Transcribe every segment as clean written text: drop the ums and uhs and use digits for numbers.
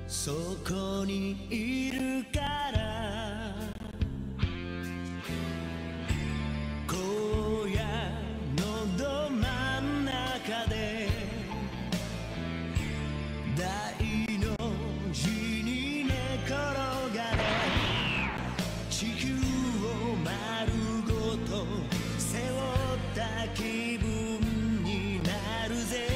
そこにいるから荒野のど真ん中で大の字に寝転がれ地球を丸ごと背負った気分になるぜ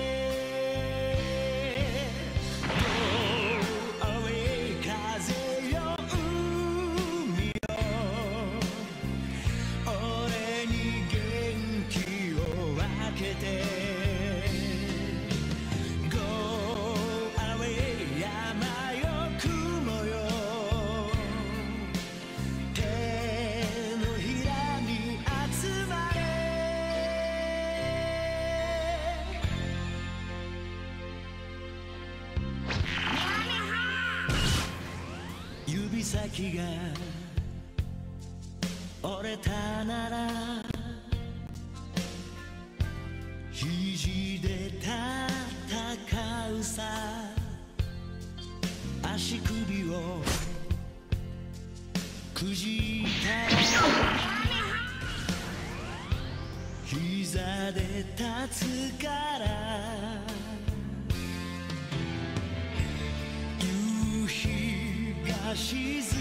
指先が折れたなら肘で戦うさ足首をくじいたら膝で立つから夕日が沈